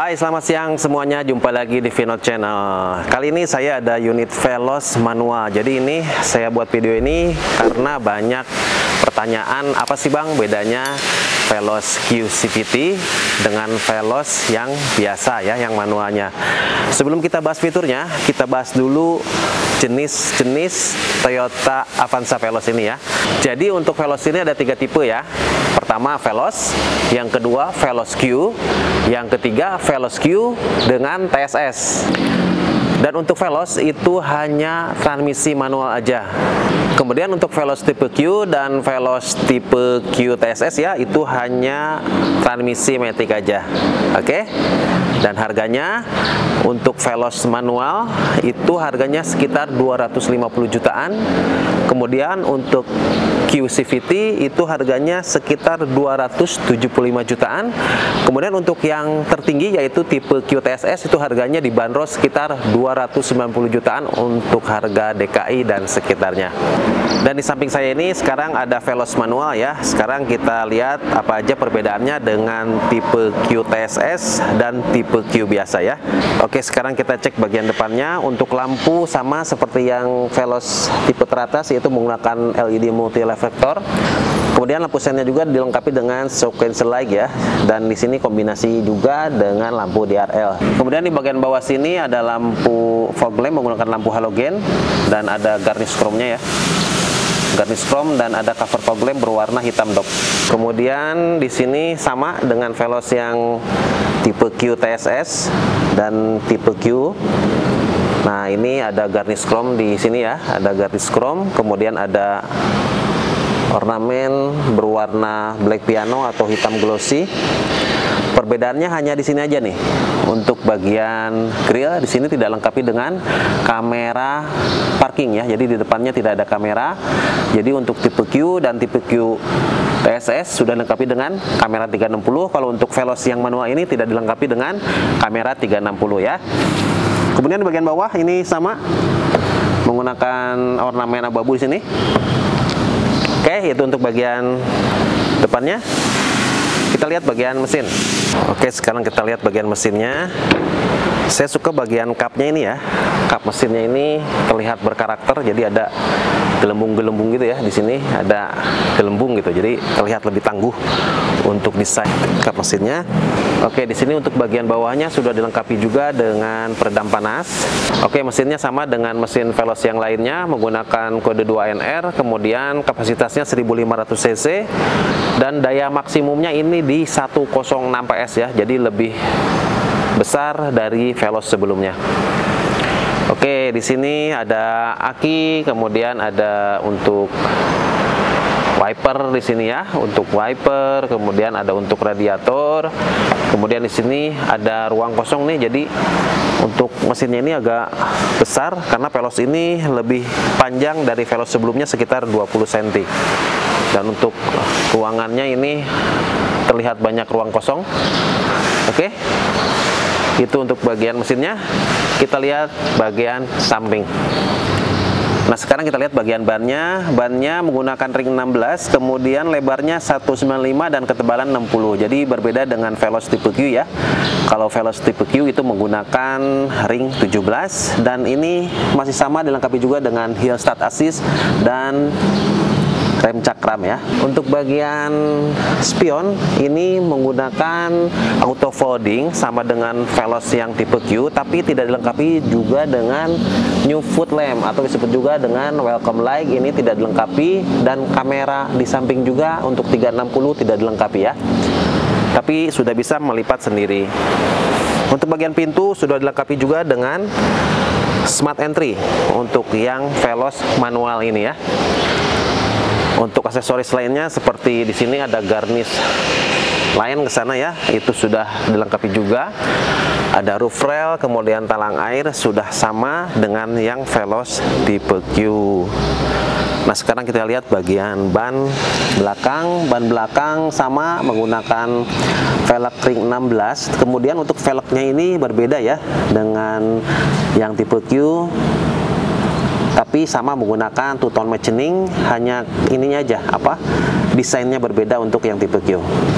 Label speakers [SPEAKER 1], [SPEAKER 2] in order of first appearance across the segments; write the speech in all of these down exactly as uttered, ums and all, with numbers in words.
[SPEAKER 1] Hai, selamat siang semuanya, jumpa lagi di Vinod Channel. Kali ini saya ada unit Veloz manual. Jadi ini saya buat video ini karena banyak pertanyaan, apa sih bang bedanya Veloz Q C V T dengan Veloz yang biasa ya, yang manualnya. Sebelum kita bahas fiturnya, kita bahas dulu jenis-jenis Toyota Avanza Veloz ini ya. Jadi untuk Veloz ini ada tiga tipe ya. Pertama Veloz, yang kedua Veloz Q, yang ketiga Veloz Q dengan T S S. Dan untuk Veloz itu hanya transmisi manual aja. Kemudian untuk Veloz tipe Q dan Veloz tipe Q T S S ya, itu hanya transmisi matic aja. Oke. Dan harganya untuk Veloz manual itu harganya sekitar dua ratus lima puluh jutaan. Kemudian untuk Q C V T itu harganya sekitar dua ratus tujuh puluh lima jutaan. Kemudian untuk yang tertinggi yaitu tipe Q T S S itu harganya dibanderol sekitar dua ratus sembilan puluh jutaan untuk harga D K I dan sekitarnya. Dan di samping saya ini sekarang ada Veloz manual ya. Sekarang kita lihat apa aja perbedaannya dengan tipe Q T S S dan tipe Q biasa ya. Oke, sekarang kita cek bagian depannya. Untuk lampu sama seperti yang Veloz tipe teratas, yaitu menggunakan L E D multi reflektor. Kemudian lampu sennya juga dilengkapi dengan shock cancel light ya. Dan di sini kombinasi juga dengan lampu D R L. Kemudian di bagian bawah sini ada lampu fog lamp menggunakan lampu halogen dan ada garnish chrome-nya ya. Garnish chrome dan ada cover fog lamp berwarna hitam dop. Kemudian di sini sama dengan Veloz yang tipe Q T S S dan tipe Q. Nah, ini ada garnish chrome di sini ya, ada garnish chrome, kemudian ada ornamen berwarna black piano atau hitam glossy. Perbedaannya hanya di sini aja nih. Untuk bagian grill di sini tidak lengkapi dengan kamera parking ya. Jadi di depannya tidak ada kamera. Jadi untuk tipe Q dan tipe Q T S S sudah dilengkapi dengan kamera tiga enam nol. Kalau untuk Veloz yang manual ini tidak dilengkapi dengan kamera tiga enam nol ya. Kemudian di bagian bawah ini sama menggunakan ornamen abu-abu di sini. Oke, itu untuk bagian depannya. Kita lihat bagian mesin. Oke, sekarang kita lihat bagian mesinnya. Saya suka bagian kapnya ini ya. Kap mesinnya ini terlihat berkarakter, jadi ada gelembung-gelembung gitu ya. Di sini ada gelembung gitu, jadi terlihat lebih tangguh untuk desain kap mesinnya. Oke, di sini untuk bagian bawahnya sudah dilengkapi juga dengan peredam panas. Oke, mesinnya sama dengan mesin Veloz yang lainnya, menggunakan kode dua N R, kemudian kapasitasnya seribu lima ratus cc dan daya maksimumnya ini di seratus enam P S ya. Jadi lebih besar dari Veloz sebelumnya. Oke, di sini ada aki, kemudian ada untuk wiper di sini ya, untuk wiper, kemudian ada untuk radiator. Kemudian di sini ada ruang kosong nih, jadi untuk mesinnya ini agak besar karena Veloz ini lebih panjang dari Veloz sebelumnya sekitar dua puluh sentimeter. Dan untuk ruangannya ini terlihat banyak ruang kosong. Oke. Itu untuk bagian mesinnya. Kita lihat bagian samping. Nah, sekarang kita lihat bagian bannya. Bannya menggunakan ring enam belas, kemudian lebarnya seratus sembilan puluh lima dan ketebalan enam puluh. Jadi berbeda dengan Veloz tipe Q ya. Kalau Veloz tipe Q itu menggunakan ring tujuh belas dan ini masih sama dilengkapi juga dengan hill start assist dan rem cakram ya. Untuk bagian spion ini menggunakan auto folding sama dengan Veloz yang tipe Q, tapi tidak dilengkapi juga dengan new foot lamp atau disebut juga dengan welcome light. Ini tidak dilengkapi dan kamera di samping juga untuk tiga enam nol tidak dilengkapi ya. Tapi sudah bisa melipat sendiri. Untuk bagian pintu sudah dilengkapi juga dengan smart entry untuk yang Veloz manual ini ya. Untuk aksesoris lainnya seperti di sini ada garnish lain ke sana ya, itu sudah dilengkapi juga. Ada roof rail, kemudian talang air sudah sama dengan yang Veloz tipe Q. Nah, sekarang kita lihat bagian ban belakang. Ban belakang sama menggunakan velg ring enam belas. Kemudian untuk velgnya ini berbeda ya dengan yang tipe Q. Tapi sama menggunakan two tone machining, hanya ininya aja apa desainnya berbeda untuk yang tipe Q.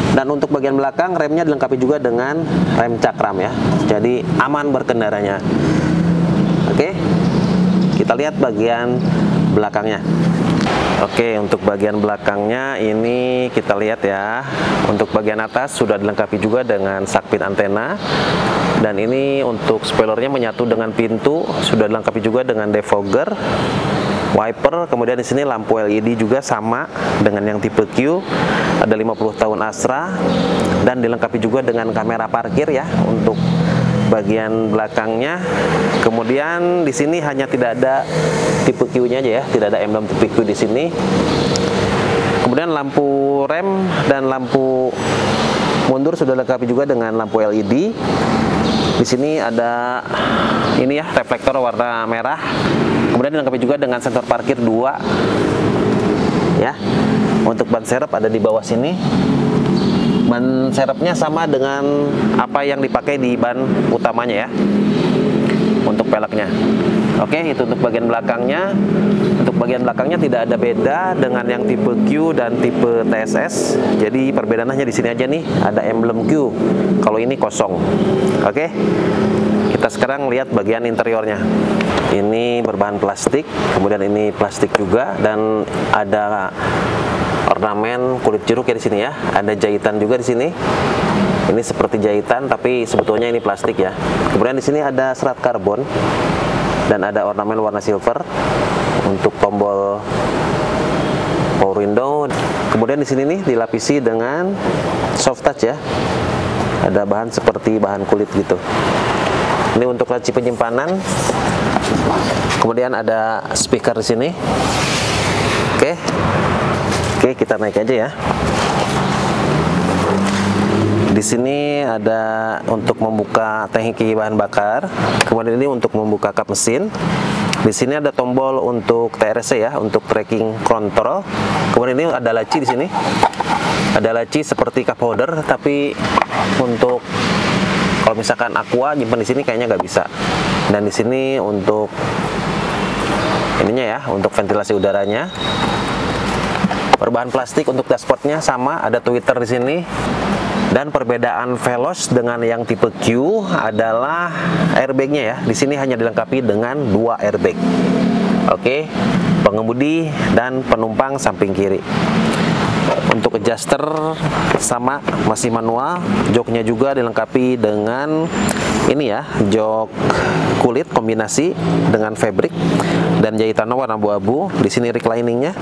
[SPEAKER 1] Dan untuk bagian belakang remnya dilengkapi juga dengan rem cakram ya, jadi aman berkendaranya. Oke, kita lihat bagian belakangnya. Oke, untuk bagian belakangnya ini kita lihat ya. Untuk bagian atas sudah dilengkapi juga dengan sakpit antena. Dan ini untuk spoilernya menyatu dengan pintu, sudah dilengkapi juga dengan defogger, wiper, kemudian di sini lampu L E D juga sama dengan yang tipe Q, ada lima puluh tahun Astra, dan dilengkapi juga dengan kamera parkir ya untuk bagian belakangnya. Kemudian di sini hanya tidak ada tipe Q-nya aja ya, tidak ada emblem tipe Q di sini. Kemudian lampu rem dan lampu mundur sudah dilengkapi juga dengan lampu L E D. Di sini ada ini ya, reflektor warna merah. Kemudian dilengkapi juga dengan sensor parkir dua. Ya. Untuk ban serep ada di bawah sini. Ban serepnya sama dengan apa yang dipakai di ban utamanya ya. Untuk peleknya. Oke, itu untuk bagian belakangnya. Untuk bagian belakangnya tidak ada beda dengan yang tipe Q dan tipe T S S. Jadi perbedaannya di sini aja nih, ada emblem Q. Kalau ini kosong. Oke. Kita sekarang lihat bagian interiornya. Ini berbahan plastik, kemudian ini plastik juga, dan ada ornamen kulit jeruk ya di sini ya. Ada jahitan juga di sini. Ini seperti jahitan, tapi sebetulnya ini plastik ya. Kemudian di sini ada serat karbon dan ada ornamen warna silver untuk tombol power window. Kemudian di sini nih dilapisi dengan soft touch ya. Ada bahan seperti bahan kulit gitu. Ini untuk laci penyimpanan. Kemudian ada speaker di sini. Oke. Oke, kita naik aja ya. Di sini ada untuk membuka tangki bahan bakar. Kemudian ini untuk membuka kap mesin. Di sini ada tombol untuk T R C ya, untuk tracking control. Kemudian ini ada laci di sini. Ada laci seperti cup holder, tapi untuk kalau misalkan aqua nyimpan di sini kayaknya nggak bisa. Dan di sini untuk ininya ya, untuk ventilasi udaranya. Berbahan plastik untuk dashboardnya sama, ada tweeter di sini. Dan perbedaan Veloz dengan yang tipe Q adalah airbagnya ya. Di sini hanya dilengkapi dengan dua airbag. Oke, pengemudi dan penumpang samping kiri. Untuk adjuster sama, masih manual. Joknya juga dilengkapi dengan ini ya, jok kulit kombinasi dengan fabric dan jahitannya warna abu-abu. Di sini recliningnya.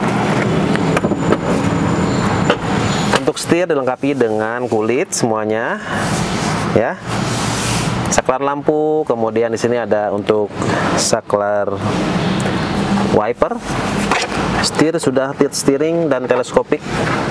[SPEAKER 1] Untuk setir dilengkapi dengan kulit semuanya, ya. Saklar lampu, kemudian di sini ada untuk saklar wiper. Setir sudah tilt steering dan teleskopik.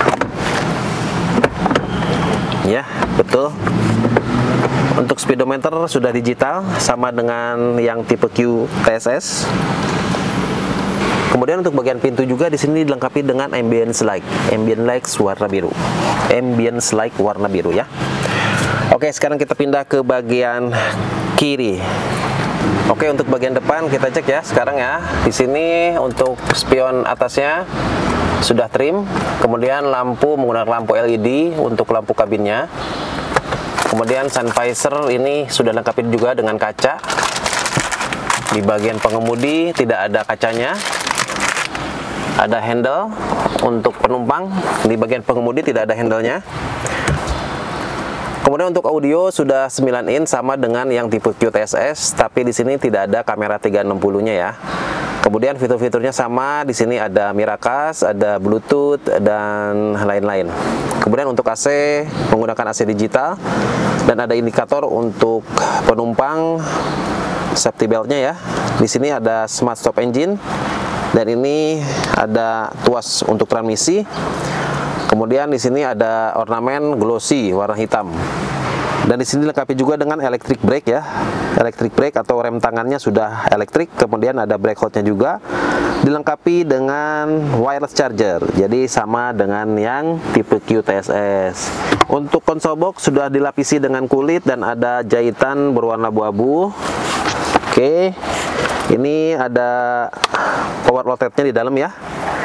[SPEAKER 1] Ya, betul. Untuk speedometer sudah digital sama dengan yang tipe Q T S S. Kemudian untuk bagian pintu juga di sini dilengkapi dengan ambience light, ambient lights warna biru, ambience light warna biru ya. Oke, sekarang kita pindah ke bagian kiri. Oke, untuk bagian depan kita cek ya sekarang ya. Di sini untuk spion atasnya sudah trim, kemudian lampu menggunakan lampu L E D untuk lampu kabinnya. Kemudian sun visor ini sudah lengkapi juga dengan kaca. Di bagian pengemudi tidak ada kacanya. Ada handle untuk penumpang, di bagian pengemudi tidak ada handle-nya. Kemudian untuk audio sudah sembilan in sama dengan yang tipe Q T S S, tapi di sini tidak ada kamera tiga enam puluh-nya ya. Kemudian fitur-fiturnya sama, di sini ada Miracast, ada Bluetooth dan lain-lain. Kemudian untuk A C menggunakan A C digital dan ada indikator untuk penumpang, safety belt-nya ya. Di sini ada Smart Stop Engine. Dan ini ada tuas untuk transmisi. Kemudian di sini ada ornamen glossy warna hitam. Dan di sini dilengkapi juga dengan electric brake ya. Electric brake atau rem tangannya sudah elektrik. Kemudian ada brake hold-nya juga. Dilengkapi dengan wireless charger. Jadi sama dengan yang tipe Q T S S. Untuk console box sudah dilapisi dengan kulit dan ada jahitan berwarna abu-abu. Oke. Ini ada power outlet-nya di dalam ya.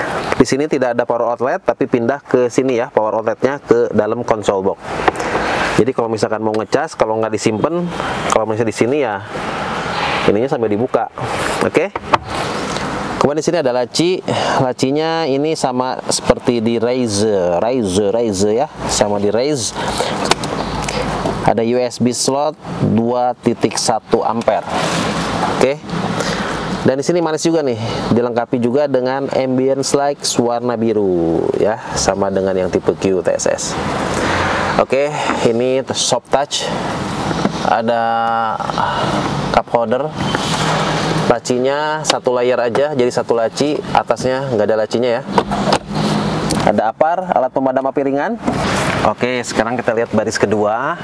[SPEAKER 1] Di sini tidak ada power outlet, tapi pindah ke sini ya, power outletnya ke dalam console box. Jadi kalau misalkan mau ngecas, kalau nggak disimpan, kalau misalnya di sini ya ininya sampai dibuka. Oke. Kemudian di sini ada laci, lacinya ini sama seperti di Razer, Razer, Razer ya, sama di Razer. Ada U S B slot dua titik satu ampere. Oke. Dan di sini manis juga nih, dilengkapi juga dengan ambience lights warna biru ya, sama dengan yang tipe Q T S S. Oke, ini soft touch. Ada cup holder. Lacinya satu layer aja, jadi satu laci, atasnya nggak ada lacinya ya. Ada apar, alat pemadam api ringan. Oke, sekarang kita lihat baris kedua.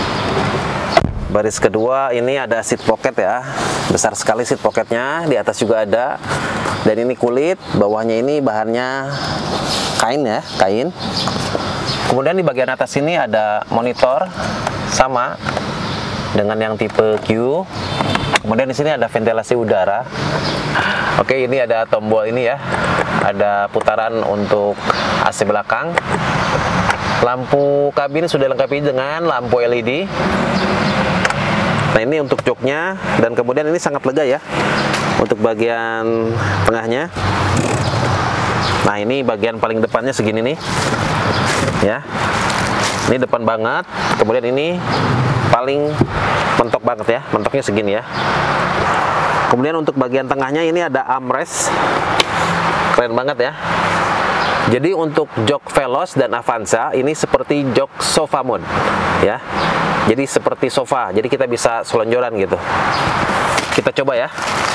[SPEAKER 1] Baris kedua ini ada seat pocket ya, besar sekali seat pocketnya, di atas juga ada. Dan ini kulit, bawahnya ini bahannya kain ya, kain. Kemudian di bagian atas ini ada monitor, sama dengan yang tipe Q. Kemudian di sini ada ventilasi udara. Oke, ini ada tombol ini ya, ada putaran untuk A C belakang. Lampu kabin sudah dilengkapi dengan lampu L E D. Nah, ini untuk joknya, dan kemudian ini sangat lega ya untuk bagian tengahnya. Nah, ini bagian paling depannya segini nih ya, ini depan banget. Kemudian ini paling mentok banget ya, mentoknya segini ya. Kemudian untuk bagian tengahnya ini ada armrest, keren banget ya. Jadi untuk jok Veloz dan Avanza ini seperti jok sofa mode ya. Jadi seperti sofa, jadi kita bisa selonjoran gitu. Kita coba ya.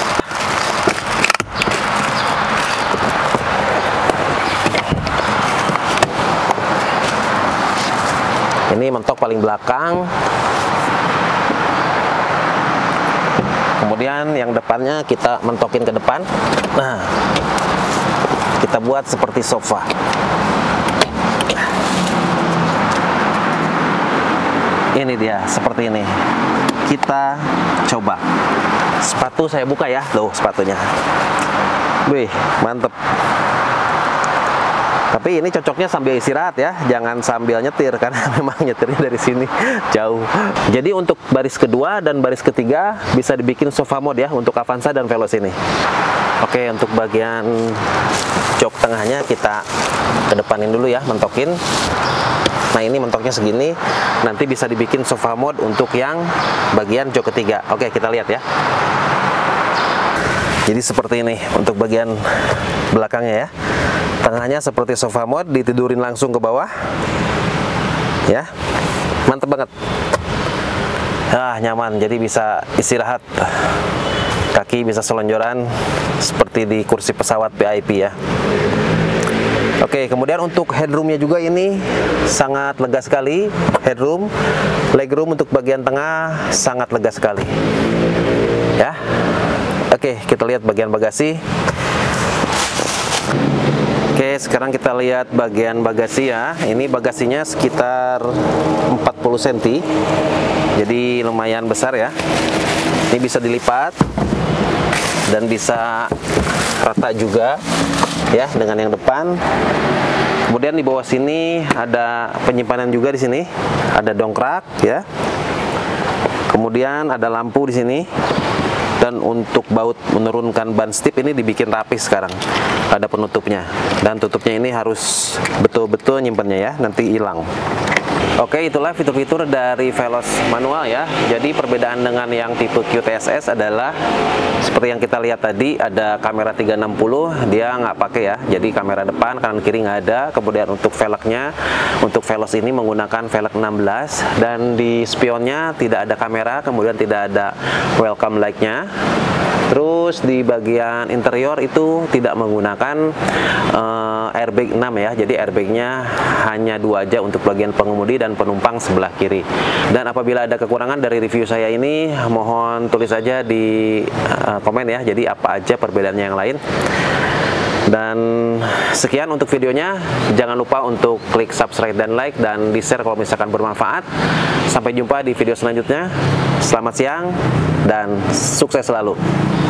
[SPEAKER 1] Ini mentok paling belakang. Kemudian yang depannya kita mentokin ke depan. Nah, kita buat seperti sofa. Ini dia, seperti ini. Kita coba. Sepatu saya buka ya, loh sepatunya. Wih, mantep. Tapi ini cocoknya sambil istirahat ya, jangan sambil nyetir, karena memang nyetirnya dari sini jauh. Jadi untuk baris kedua dan baris ketiga bisa dibikin sofa mode ya, untuk Avanza dan Veloz ini. Oke, untuk bagian jok tengahnya kita kedepanin dulu ya, mentokin. Nah, ini mentoknya segini, nanti bisa dibikin sofa mode untuk yang bagian jok ketiga. Oke, kita lihat ya. Jadi seperti ini untuk bagian belakangnya ya. Tengahnya seperti sofa mode, ditidurin langsung ke bawah. Ya. Mantep banget. Ah, nyaman, jadi bisa istirahat. Kaki bisa selonjoran seperti di kursi pesawat V I P ya. Oke, kemudian untuk headroomnya juga ini sangat lega sekali. Headroom, legroom untuk bagian tengah sangat lega sekali. Ya, oke, kita lihat bagian bagasi. Oke, sekarang kita lihat bagian bagasi ya. Ini bagasinya sekitar empat puluh sentimeter, jadi lumayan besar ya. Ini bisa dilipat dan bisa rata juga ya dengan yang depan. Kemudian di bawah sini ada penyimpanan juga di sini, ada dongkrak ya. Kemudian ada lampu di sini. Dan untuk baut menurunkan ban stip ini dibikin rapi sekarang, ada penutupnya, dan tutupnya ini harus betul-betul nyimpennya ya, nanti hilang. Oke, itulah fitur-fitur dari Veloz manual ya. Jadi perbedaan dengan yang tipe Q T S S adalah seperti yang kita lihat tadi, ada kamera tiga enam puluh, dia nggak pakai ya. Jadi kamera depan, kanan kiri nggak ada. Kemudian untuk velgnya, untuk Veloz ini menggunakan velg enam belas, dan di spionnya tidak ada kamera, kemudian tidak ada welcome light-nya. Terus di bagian interior itu tidak menggunakan uh, airbag enam ya. Jadi airbagnya hanya dua aja untuk bagian pengemudi dan penumpang sebelah kiri. Dan apabila ada kekurangan dari review saya ini, mohon tulis saja di uh, komen ya. Jadi apa aja perbedaannya yang lain. Dan sekian untuk videonya. Jangan lupa untuk klik subscribe dan like, dan di share kalau misalkan bermanfaat. Sampai jumpa di video selanjutnya. Selamat siang dan sukses selalu.